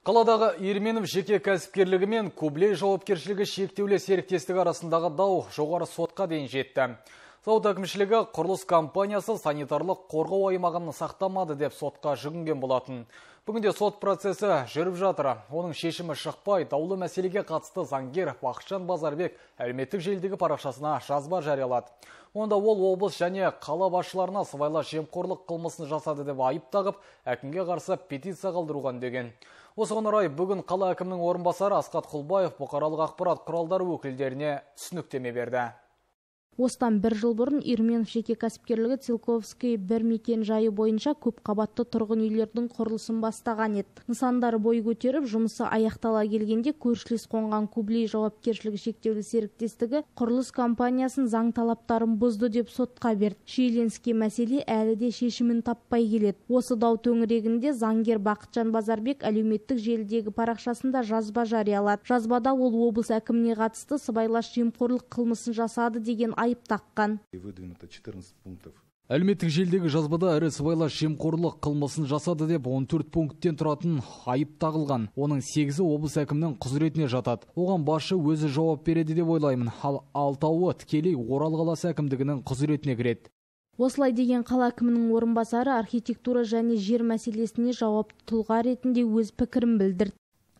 Қаладағы Ерменов жеке кәсіпкерлігі мен Кублей жауапкершілігі шектеулі серіктестігі арасындағы дау жоғары сотқа дейін жетті. Сот әкімшілігі құрылыс компаниясы санитарлық қорғау аймағын сақтамады деп сотқа жүгінген болатын. Бүгінде сот процесі жүріп жатыр. Оның шешімі шықпай, даулы мәселеге қатысты заңгер Бақытжан Базарбек әлеуметтік желідегі парақшасына жазба жариялады. Онда ол облыс және қала басшыларына сыбайлас жемқорлық қылмысын жасады деп айып тағып, әкімге қарсы петиция қалдыруған деген. Осыған орай бүгін қала әкімінің орынбасары Асқат Құлбаев бұқаралық ақпарат құралдары өкілдеріне түсініктеме берді. Осыдан бір жыл бұрын Ерменов жеке кәсіпкерлігі Целковский бір мекен жайы бойынша көп қабатты тұрғын үйлердің құрылысын бастаған еді. Нысандары бой көтеріп, жұмысы аяқтала келгенде көршілес қонған Кублей жауапкершілігі шектеулі серіктестігі құрылыс компаниясын заң талаптарын бұзды деп сотқа берді. Шиеленіскен мәселе әлі де шешімін таппай келеді. Осы дау төңірегінде заңгер Бақытжан Базарбек әлеуметтік желідегі парақшасында жазба жариялады. Жазбада ол облыс әкіміне қатысты сыбайлас жемқорлық қылмысын жасады деген айып таққан. Әлеуметтік желдегі жазбада ірі сыбайлас жемқорлық қылмысын жасады деп 14 пункттен тұратын айып тағылған. Оның 8-і облыс әкімінің құзыретіне жатады. Оған басшы өзі жауап береді деп ойлаймын. Ал 6-ы тікелей Орал қаласы әкімдігінің құзыретіне кіреді. Осылай деген қала әкімінің орынбасары архитектура және жер мәселесіне жауапты тұлға ретінде өз пікірін білдірді.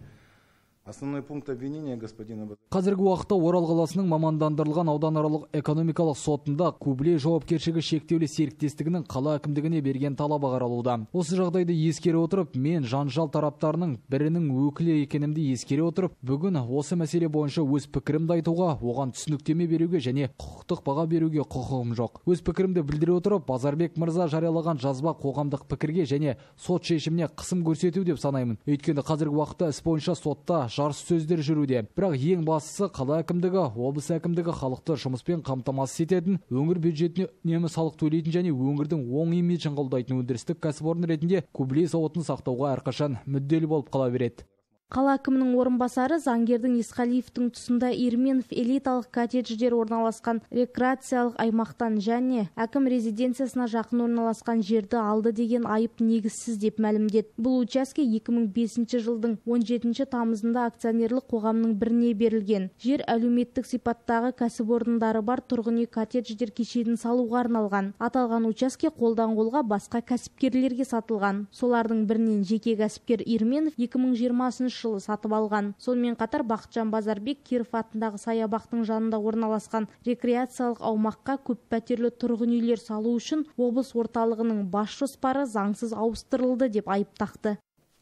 Қазіргі уақытта Орал қаласының мамандандырылған ауданаралық экономикалық сотында Кублей жауапкершілігі шектеулі серіктестігінің қала әкімдігіне берген талабы қаралуда. Осы жағдайды ескере отырып, мен жанжал тараптарының бірінің өкілі екенімді ескере отырып, бүгін осы мәселе бойынша өз пікірімді айтуға, оған түсініктеме беруге және құқықтық баға беруге құқығым жоқ. Өз пікірімді білдіре отырып, Базарбек мырза жариялаған жазба қоғамдық пікірге және сот шешіміне қысым көрсету деп санаймын. Өйткені қазіргі уақытта іс бойынша сотта жарыс сөздер жүруде. Бірақ ең бастысы қала әкімдігі, облыс әкімдігі халықты жұмыспен қамтамасыз ететін, өңір бюджетіне үнемі салық төлейтін және өңірдің оң имиджін қолдайтын өндірістік кәсіпорын ретінде Кублей зауытын сақтауға әрқашан мүдделі болып қала береді. Қала әкімінің орынбасары заңгердің Исқалиевтің тұсында Ерменов элиталық коттедждер орналасқан рекреациялық аймақтан және әкім резиденциясына жақын орналасқан жерді алды деген айып негізсіз деп мәлімдеді. Бұл учаске 2005 жылдың 17 тамызында акционерлік қоғамның біріне берілген. Жер әлеуметтік сипаттағы кәсіпорындары бар тұрғын үй коттедждер кешенін салуға арналған. Аталған учаске қолдан қолға басқа кәсіпкерлерге сатылған. Солардың бірінен жеке кәсіпкер Ерменов 2020 жылы сатып алған. Сонымен қатар Бақытжан Базарбек Киров атындағы саябақтың жанында орналасқан рекреациялық аумаққа көп пәтерлі тұрғын үйлер салу үшін облыс орталығының бас жоспары заңсыз ауыстырылды деп айып тақты.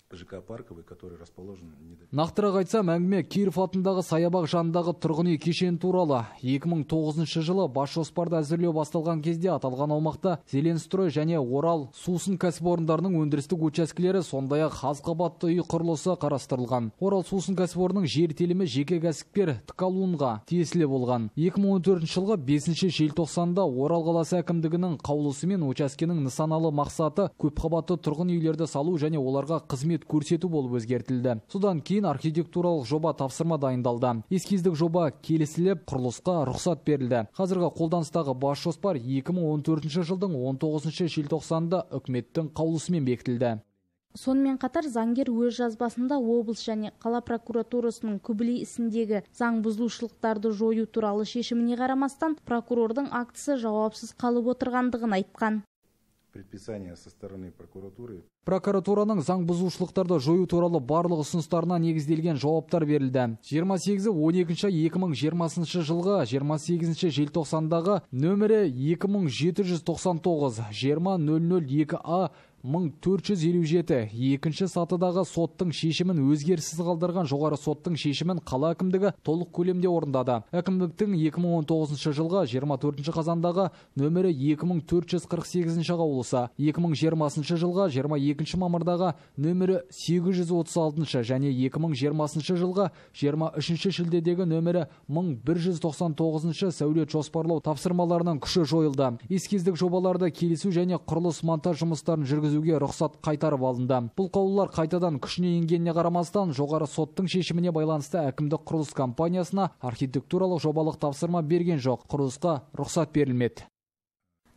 Нақтырақ айтсам, әңгіме Киров атындағы саябақ жанындағы тұрғын үй кешені туралы. 2009 жылы бас жоспарды әзірлеу басталған кезде аталған аумақта Зеленстрой және Орал сусын кәсіпорындарының өндірістік учаскелері, сондай-ақ аз қабатты үй құрылысы қарастырылған. Орал сусын кәсіпорынның жер телімі жеке кәсіпкер Ткалунға тиесілі болған. 2014 жылғы 5 желтоқсанда Орал қаласы әкімдігінің қаулысымен учаскенің нысаналы мақсаты көп қабатты тұрғын үйлерді салу және оларға қызмет көрсету болып өзгертілді. Содан кейін архитектуралық жоба тапсырма дайындалды. Эскиздік жоба келісіліп, құрылысқа рұқсат берілді. Қазіргі қолданыстағы бас жоспар 2014 жылдың 19 желтоқсанда үкіметтің қаулысымен бекітілді. Сонымен қатар заңгер өз жазбасында облыс және қала прокуратурасының Кублей ісіндегі заң бұзушылықтарды жою туралы шешіміне қарамастан прокурордың актісі жауапсыз қалып отырғандығын айтқан. Предписание со стороны прокуратуры. Прокуратураның заң бұзушылықтарды жою туралы барлық ұсыныстарына негізделген жауаптар берілді. 28-12-2020 жылғы 28 желтоқсандағы нөмірі 2799 20.002А 1457 екінші сатыдағы соттың шешімін өзгеріссіз қалдырған жоғары соттың шешімін қала әкімдігі толық көлемде орындады. Әкімдіктің 2019 жылғы 24 қазандағы нөмірі 2448 қаулысы, 2020 жылғы 22 мамырдағы нөмірі 836 және 2020 жылғы 23 шілдедегі нөмірі 1199 сәулет жоспарлау тапсырмаларының күші жойылды. Эскиздік жобаларды келісу және құрылыс монтаж жұмыстарын жүргізуге рұқсат қайтарып алынды. Бұл қаулылар қайтадан күшіне енгеніне қарамастан жоғары соттың шешіміне байланысты әкімдік құрылыс компаниясына архитектуралық жобалық тапсырма берген жоқ. Құрылысқа рұқсат берілмеді.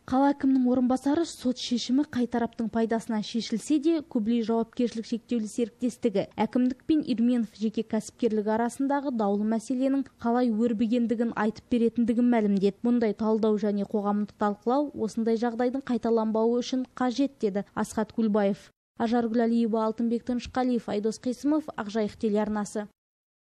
Қала әкімінің орынбасары сот шешімі қай тараптың пайдасына шешілсе де, Кублей жауапкершілік шектеулі серіктестігі әкімдік пен Ирменов жеке кәсіпкерлігі арасындағы даулы мәселенің қалай өрбігендігін айтып беретіндігін мәлімдеді. Мұндай талдау және қоғамдық талқылау осындай жағдайдың қайталанбауы үшін қажет, деді Асхат Кульбаев. Ажаргүл Алиева, Алтынбек Тынышқалиев, Айдос Қисымов, Ақжайық телеарнасы.